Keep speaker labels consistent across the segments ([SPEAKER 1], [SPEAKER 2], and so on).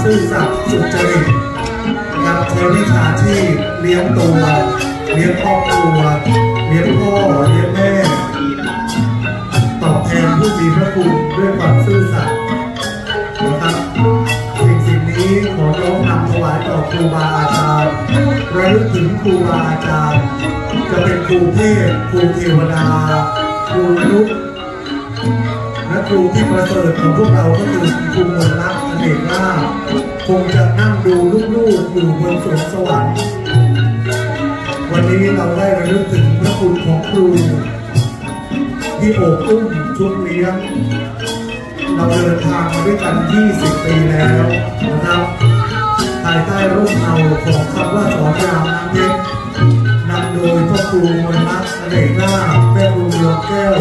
[SPEAKER 1] ซื่อสัตย์สุจริตการใช้วิชาชีพเลี้ยงตัวเลี้ยงครอบครัวเลี้ยงพ่อเลี้ยงแม่ตอบแทนผู้มีพระคุณด้วยความซื่อสัตย์นะครับสิ่งนี้ขอน้อมนำถวายต่อครูบาอาจารย์ระลึกถึงครูบาอาจารย์จะเป็นครูเทพครูเทวดาครูมนุษย์และครูที่ประเสริฐของพวกเราก็คือครูมนต์รักอเนกลาภคงจะนั่งดูลูกๆอยู่บนสวงสวรรค์วันนี้เราได้ระลึกถึงพระคุณของครูที่โอบอุ้มชุบเลี้ยงเราเดินทางมาด้วยกัน20 ปีแล้วนะครับภายใต้ร่มเงาของคำว่าสอนรามน้ำเพชรนำโดยพ่อครูมนต์รักอเนกลาภแม่ครูดวงแก้ว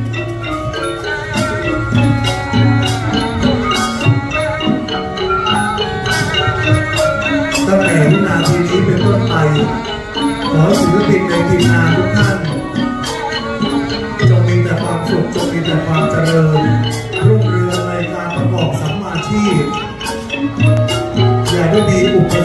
[SPEAKER 1] ตั้งแต่วินาทีนี้เป็นต้นไปขอศิลปินในทีมงานทุกท่านจงมีแต่ความสุขจงมีแต่ความเจริญรุ่งเรืองในการประกอบสัมมาชีพอย่าได้มีอุป